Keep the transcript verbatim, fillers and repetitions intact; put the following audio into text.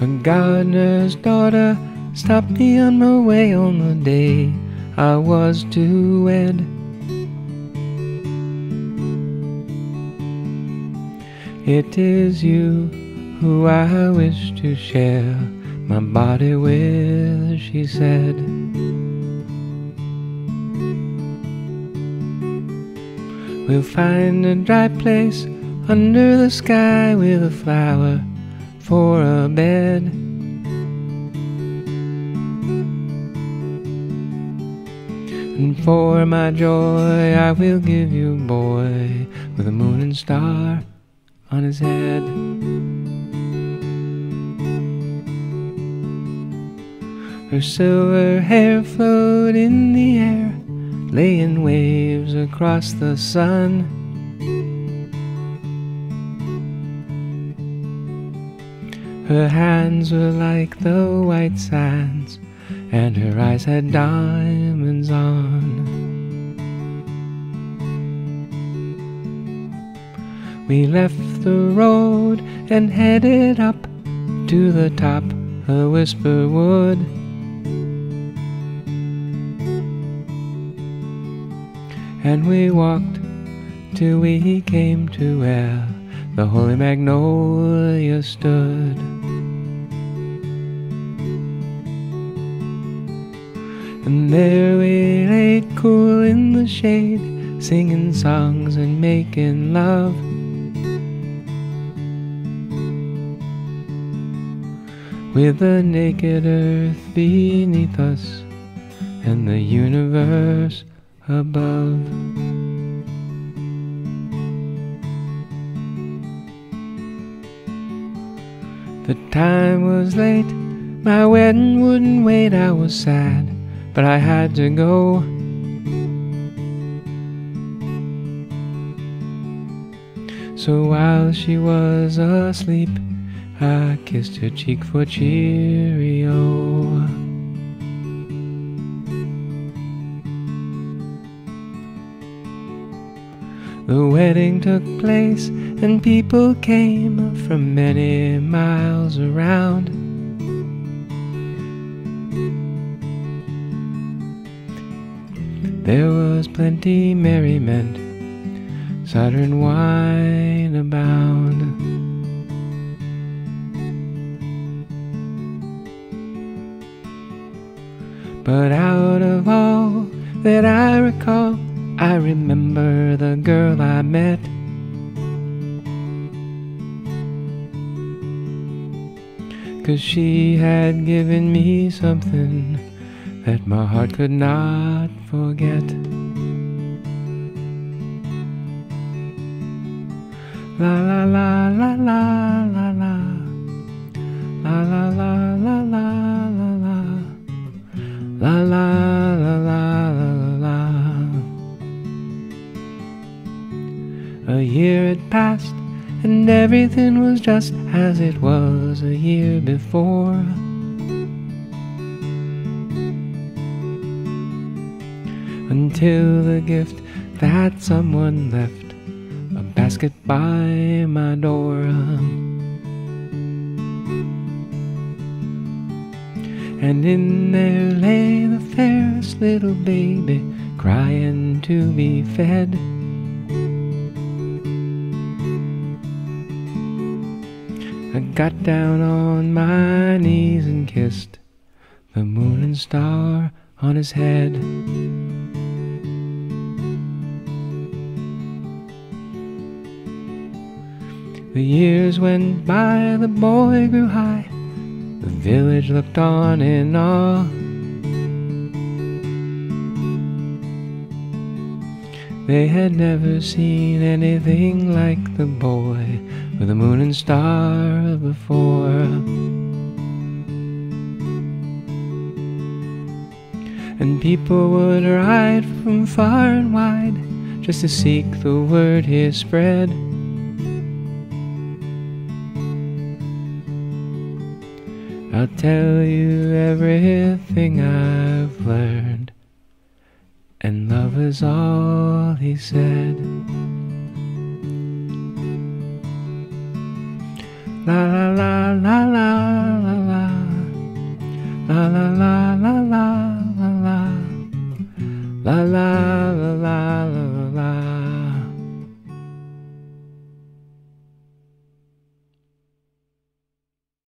The gardener's daughter stopped me on my way on the day I was to wed. It is you who I wish to share my body with, she said. We'll find a dry place under the sky with a flower for a bed. And for my joy I will give you a boy with a moon and star on his head. Her silver hair flowed in the air, lay in waves across the sun. Her hands were like the white sands, and her eyes had diamonds on. We left the road and headed up to the top of Whisper Wood. And we walked till we came to where the holy magnolia stood. And there we lay cool in the shade, singing songs and making love. With the naked earth beneath us and the universe above. The time was late, my wedding wouldn't wait. I was sad, but I had to go. So while she was asleep, I kissed her cheek for cheerio. The wedding took place and people came from many miles around. There was plenty merriment, cider and wine abound. But out of all that I recall, I remember the girl I met. Cause she had given me something that my heart could not forget. La la la la la la la, la la la la la la la, la la la la la la. A year had passed and everything was just as it was a year before. Until the gift that someone left a basket by my door. And in there lay the fairest little baby, crying to be fed. I got down on my knees and kissed the moon and star on his head. The years went by, the boy grew high, the village looked on in awe. They had never seen anything like the boy with the moon and star before. And people would ride from far and wide just to seek the word he spread. I'll tell you everything I've learned, and love is all he said. La la la la la la. La la la la la la la la la la la